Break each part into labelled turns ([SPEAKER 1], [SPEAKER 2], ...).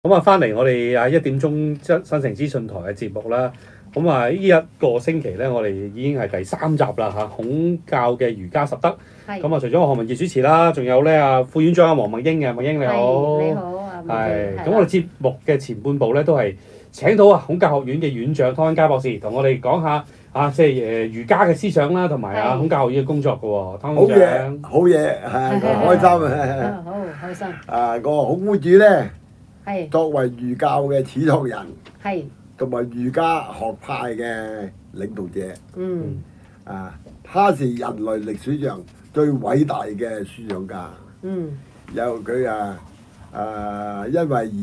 [SPEAKER 1] 咁啊，翻嚟我哋1點鐘新城資訊台嘅節目啦。咁啊，呢一個星期咧，我哋已經係第3集啦嚇。孔教嘅瑜伽十德。咁啊，除咗我何文傑主持啦，仲有咧副院長黃孟英嘅，孟英你好。
[SPEAKER 2] 你好啊。
[SPEAKER 1] 係。咁我哋節目嘅前半部咧，都係請到孔教學院嘅院長湯恩嘉博士，同我哋講下即係瑜伽嘅思想啦，同埋孔教學院嘅工作嘅喎。湯院長。
[SPEAKER 3] 好嘢，開心啊！
[SPEAKER 2] 好開心。
[SPEAKER 3] 個孔夫子咧，
[SPEAKER 2] 係
[SPEAKER 3] 作為儒教嘅始創人，
[SPEAKER 2] 係
[SPEAKER 3] 同埋儒家學派嘅領導者。他是人類歷史上最偉大嘅思想家。有佢因為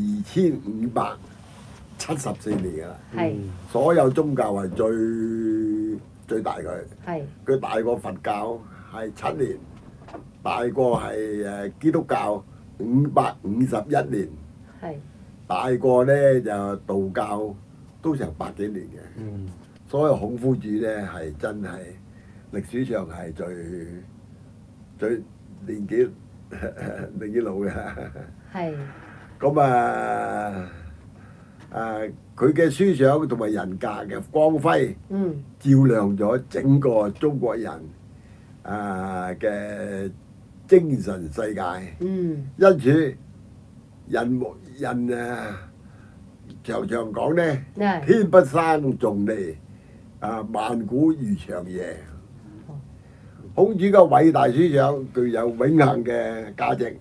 [SPEAKER 3] 2574年㗎啦。所有宗教係最大佢。佢大過佛教係7年，大過係基督教551年。大過咧就道教都成100幾年嘅。所以孔夫子咧係真係歷史上係最年紀老嘅。咁佢嘅思想同埋人格嘅光輝，照亮咗整個中國人嘅精神世界。因此人常常講咧，天不生重利，萬古如長夜。孔子嘅偉大思想具有永恆嘅價值。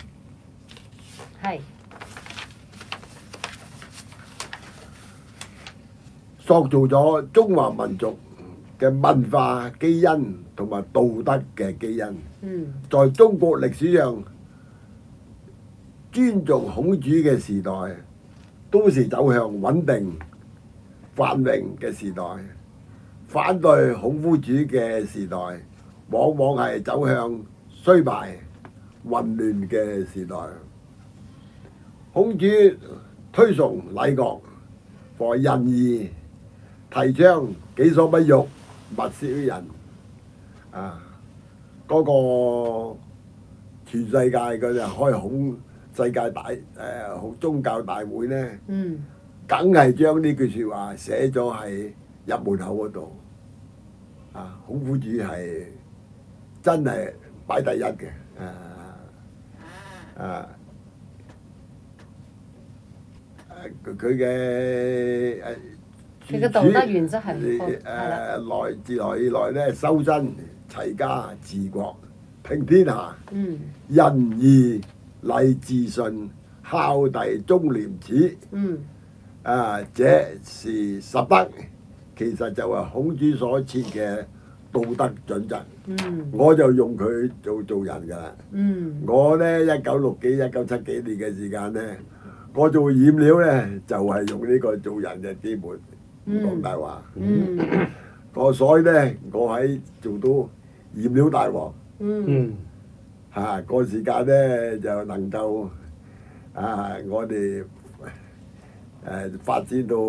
[SPEAKER 3] 塑造咗中華民族嘅文化基因同埋道德嘅基因。在中國歷史上，尊重孔子嘅時代，都是走向穩定繁榮嘅時代；反對孔夫子嘅時代，往往係走向衰敗混亂嘅時代。孔子推崇禮樂和仁義，提倡己所不欲，勿施於人。嗰個全世界佢就開孔世界宗教大會咧，梗係將呢句説話寫咗喺入門口嗰度。孔夫子係真係擺第一嘅。佢
[SPEAKER 2] 嘅道德原則係
[SPEAKER 3] 自來以來咧，修身齊家治國平天下，仁義禮智信孝弟忠廉恥。這是十德，其實就係孔子所設嘅道德準則。我就用佢做人㗎啦。我咧1960幾、1970幾年嘅時間咧，我做染料咧就係用呢個做人嘅基本，唔講大話。所以咧，我喺做到染料大王。個時間咧就能夠我哋發展到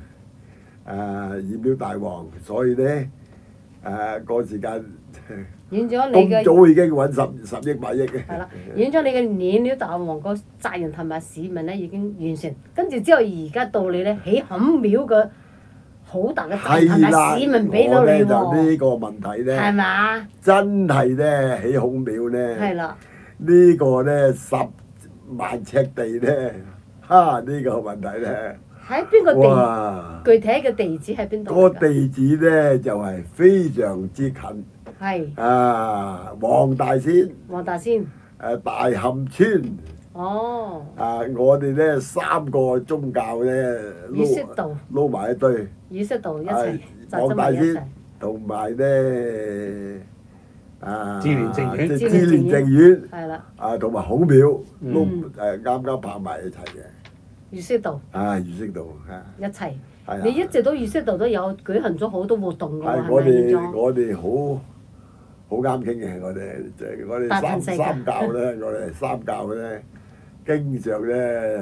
[SPEAKER 3] 染料大王，所以咧個時間咁早已經揾10億8億嘅。
[SPEAKER 2] 係啦，演咗你嘅染料大王個責任同埋使命咧已經完成，跟住之後而家到你咧起孔廟嘅好大嘅責任同埋使命俾到你喎。
[SPEAKER 3] 我咧就呢個問題咧，
[SPEAKER 2] 係嘛？
[SPEAKER 3] 真係咧起孔廟咧，
[SPEAKER 2] 係啦，
[SPEAKER 3] 呢個咧10萬尺地咧，呢個問題咧。
[SPEAKER 2] 喺邊個地？具體嘅地址喺邊度？
[SPEAKER 3] 個地址咧就係非常之近。黃大仙。大磡村。我哋咧3個宗教咧撈埋一堆。
[SPEAKER 2] 意識到一齊。
[SPEAKER 3] 黃大仙同埋咧
[SPEAKER 1] 志蓮淨
[SPEAKER 3] 苑。
[SPEAKER 2] 係啦。
[SPEAKER 3] 同埋孔廟都啱啱拍埋一齊嘅。
[SPEAKER 2] 意識到。
[SPEAKER 3] 意識到
[SPEAKER 2] 一齊。你一直都意識到都有舉行咗好多活動㗎喎，係咪？
[SPEAKER 3] 我哋好啱傾嘅，我哋三教咧，我哋3教咧，經常咧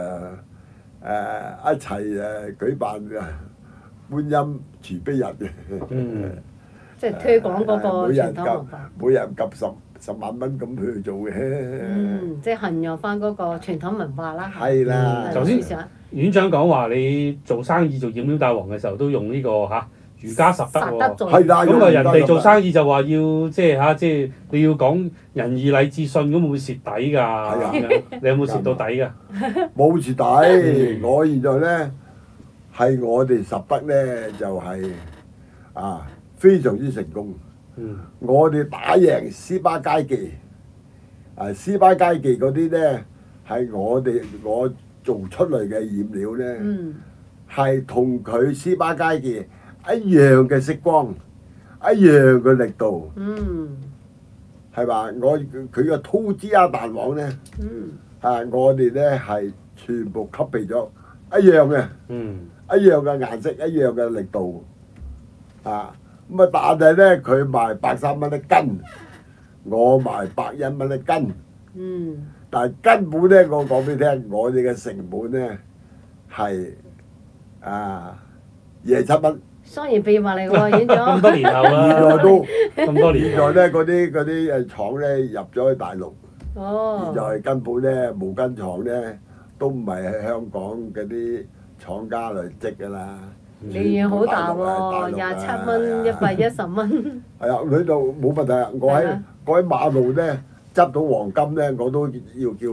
[SPEAKER 3] 一齊舉辦觀音慈悲日嘅。
[SPEAKER 2] 即係推廣嗰個傳統文化。
[SPEAKER 3] 每人夾 10萬蚊咁去做嘅。
[SPEAKER 2] 即係弘揚翻嗰個傳統文化啦。
[SPEAKER 3] 係啦，
[SPEAKER 1] 頭先院長講話你做生意做染料大王嘅時候都用呢個儒家十德喎。
[SPEAKER 3] 係啦，
[SPEAKER 1] 咁人哋做生意就話要即係你要講仁義禮智信，咁會唔會蝕底㗎？係啊，你有冇蝕到底㗎？
[SPEAKER 3] 冇蝕底，我現在咧係我哋十德咧就係非常之成功。我哋打贏斯巴佳記，斯巴佳記嗰啲咧係我做出嚟嘅染料咧，係同佢斯巴佳記一樣嘅色光，一樣嘅力度，係嘛？佢個兔子亞蛋黃咧，我哋咧係全部吸備咗一樣嘅，一樣嘅顏色，一樣嘅力度，咁啊，但係咧，佢賣130蚊一斤，我賣101蚊一斤。但係根本咧，我講俾你聽，我哋嘅成本咧係27蚊。
[SPEAKER 2] 商業秘密嚟喎，院長。
[SPEAKER 1] 咁多年後啦，
[SPEAKER 3] 現在都
[SPEAKER 1] 咁多年。
[SPEAKER 3] 現在咧，嗰啲廠咧入咗去大陸。
[SPEAKER 2] 哦。
[SPEAKER 3] 現在根本咧，毛巾廠咧都唔係喺香港嗰啲廠家嚟織㗎啦。
[SPEAKER 2] 利潤好大喎，27蚊110蚊。係
[SPEAKER 3] 啊，呢度冇問題啊！我喺馬路咧執到黃金咧，我都要叫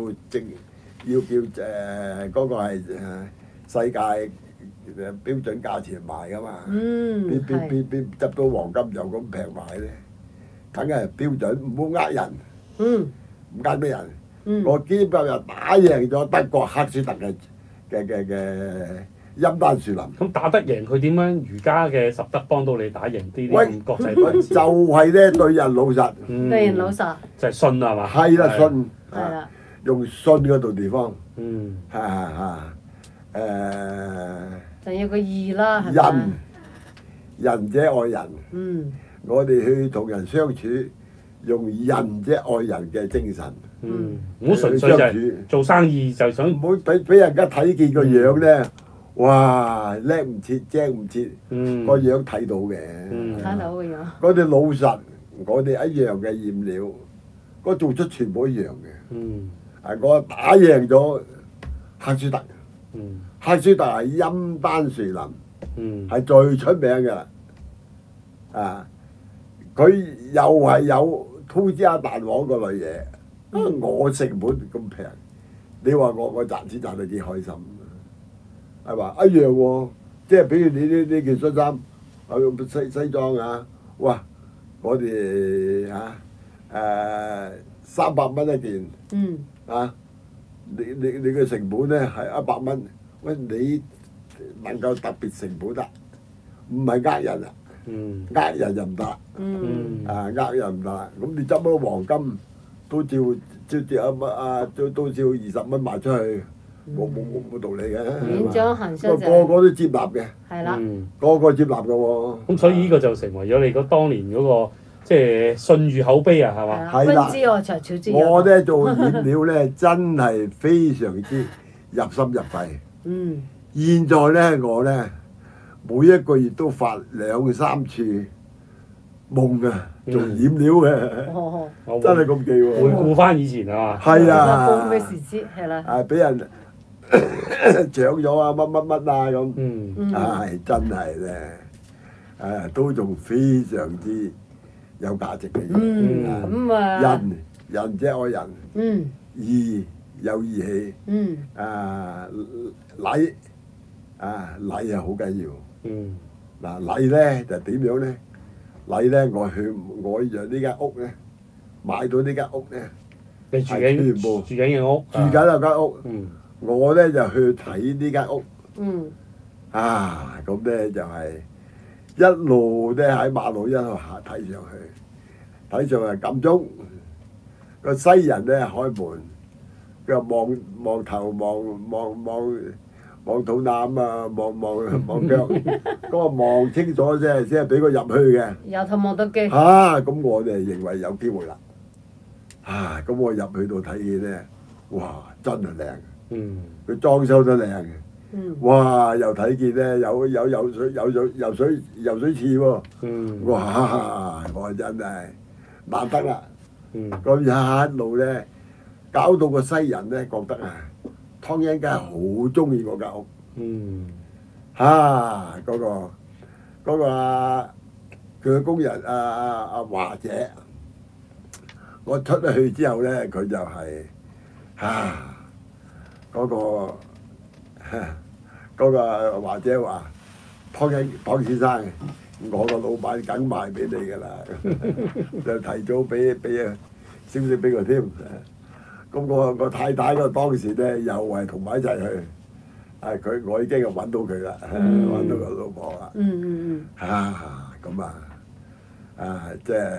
[SPEAKER 3] 嗰個係世界標準價錢賣噶嘛。邊執到黃金就咁平賣咧，梗係標準，唔好呃人。唔呃咩人？我基本上打贏咗德國赫舒特嘅陰丹樹林。
[SPEAKER 1] 咁打得贏佢點樣？儒家嘅十德幫到你打贏啲咁國際品牌？
[SPEAKER 3] 就係咧對人老實。
[SPEAKER 2] 對人老實。
[SPEAKER 1] 就係信係嘛？
[SPEAKER 3] 係啦，信。
[SPEAKER 2] 係啦。
[SPEAKER 3] 用信嗰度地方。
[SPEAKER 2] 仲有個義啦，係咪？
[SPEAKER 3] 仁者愛人。我哋去同人相處，用仁者愛人嘅精神。
[SPEAKER 1] 唔好純粹就係做生意就想。唔
[SPEAKER 3] 好俾人家睇見個樣咧。哇！叻唔切，精唔切，個樣睇到嘅。
[SPEAKER 2] 睇到個樣。
[SPEAKER 3] 嗰啲老實，我哋一樣嘅染料，嗰做出全部一樣嘅。我打贏咗赫舒特。赫舒特係陰丹樹林，係最出名嘅啦。佢又係有兔子亞蛋黃嗰類嘢，我成本咁平，你話我賺錢賺得幾開心？係嘛？一樣喎，即係比如你呢件恤衫，西裝啊，哇！我哋300蚊一件，你嘅成本咧係100蚊，喂，你能夠特別成本得，唔係呃人啊，呃人就唔得，呃人唔得啦。咁你執咗黃金都照都照20蚊賣出去。冇道理嘅，
[SPEAKER 2] 院長行商就
[SPEAKER 3] 個個都接納嘅，
[SPEAKER 2] 係啦，
[SPEAKER 3] 個個接納嘅喎。
[SPEAKER 1] 咁所以呢個就成為咗你嗰當年嗰個即係信譽口碑啊，係嘛？
[SPEAKER 3] 係啦，我咧做染料咧真係非常之入心入肺。現在咧我咧每一個月都發2、3次夢啊，做染料嘅，真係咁記喎。
[SPEAKER 1] 回顧翻以前啊嘛。
[SPEAKER 3] 係啊。
[SPEAKER 2] 報咩時節係啦。
[SPEAKER 3] 俾人搶咗啊！乜啊咁，真係咧，都仲非常之有價值嘅嘢。仁者愛人，義有義氣，禮係好緊要。嗱，禮咧就點樣咧？禮咧，我讓呢間屋咧，買到呢間屋咧，
[SPEAKER 1] 你住緊嘅屋，
[SPEAKER 3] 住緊有間屋。我咧就去睇呢間屋，咁咧就係一路咧喺馬路一路睇上去，睇上去撳鐘，個西人咧開門，佢話望頭望肚腩啊，望腳，咁啊望清楚先係俾佢入去嘅。
[SPEAKER 2] 由頭望到腳。
[SPEAKER 3] 咁我哋認為有機會啦。咁我入去度睇見咧，哇！真係靚。佢裝修得靚嘅，哇！又睇見咧有游水池喎，哇！我真係難得啦， 咁一路咧搞到個西人咧覺得啊，湯恩家好中意嗰間屋。嗰個佢嘅工人華姐，我出咗去之後咧，佢就係嗰個華姐話：湯先生，我個老闆梗賣俾你㗎啦，就提早俾消息俾佢添。咁個太太個當時咧又係同埋一齊去。我已經係揾到佢啦，揾到個老婆啦。咁即係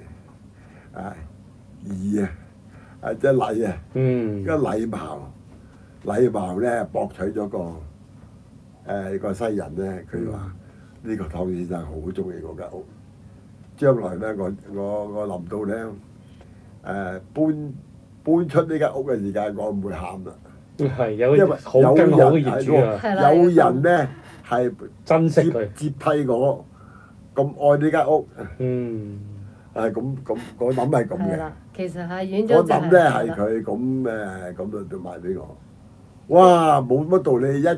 [SPEAKER 3] 義即係禮啊！個禮貌咧博取咗個西人咧，佢話呢個湯先生好中意嗰間屋。將來咧，我臨到咧搬出呢間屋嘅時間，我唔會喊啦。
[SPEAKER 1] 係有好跟好嘅業主啊！
[SPEAKER 3] 有人咧係
[SPEAKER 1] 珍惜佢，
[SPEAKER 3] 接替我咁愛呢間屋。咁我諗係咁嘅。
[SPEAKER 2] 其實係院長
[SPEAKER 3] 我諗咧係佢咁就賣俾我。哇！冇乜道理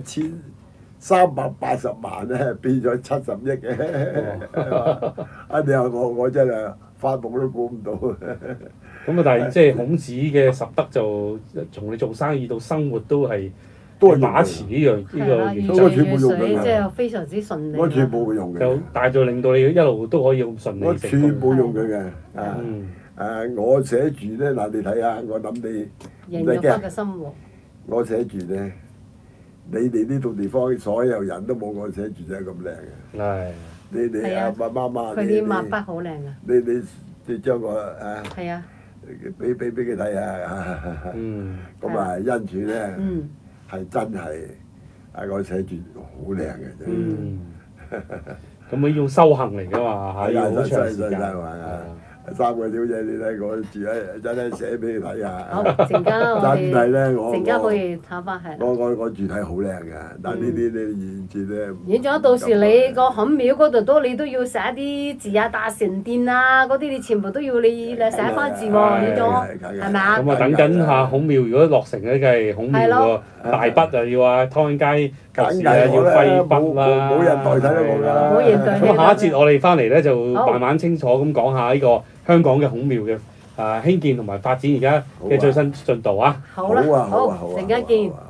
[SPEAKER 3] ，1380萬咧變咗70億嘅。你話我真係發夢都估唔到。
[SPEAKER 1] 咁但係即係孔子嘅十德就從你做生意到生活都係把持呢個原則。
[SPEAKER 2] 我全部用嘅，即係非常之順利。
[SPEAKER 3] 我全部會用嘅。
[SPEAKER 1] 就大到令到你一路都可以咁順利成功。
[SPEAKER 3] 我全部用佢嘅。我寫住咧嗱，你睇下，我諗你
[SPEAKER 2] 營養翻嘅生活。
[SPEAKER 3] 我寫住咧，你哋呢度地方所有人都冇我寫住真係咁靚嘅。
[SPEAKER 1] 係。
[SPEAKER 3] 你媽媽，
[SPEAKER 2] 佢啲墨筆好靚啊！
[SPEAKER 3] 你將個
[SPEAKER 2] 係啊。
[SPEAKER 3] 俾佢睇下，咁因住咧係真係我寫住好靚嘅啫。
[SPEAKER 1] 咁呢種修行嚟㗎嘛，要好長時間。
[SPEAKER 3] 3個小姐，你睇我住喺真係寫俾你睇下。
[SPEAKER 2] 好，陣間
[SPEAKER 3] 真係咧，
[SPEAKER 2] 陣間可以睇翻係。
[SPEAKER 3] 我住係好靚嘅，但係呢啲你完全咧。
[SPEAKER 2] 院長，到時你個孔廟嗰度你都要寫啲字啊，大成殿啊嗰啲，你全部都要你寫翻字喎，院長，係咪啊？
[SPEAKER 1] 咁等緊下孔廟如果落成咧，梗係孔廟喎，大筆就要湯恩街舊時要揮筆啦，
[SPEAKER 3] 冇人代替得我㗎。
[SPEAKER 2] 冇人代替。
[SPEAKER 1] 咁下一節我哋翻嚟咧就慢慢清楚咁講下呢個香港嘅孔廟嘅興建同埋發展而家嘅最新進度啊！
[SPEAKER 2] 好啦，好，陣間見。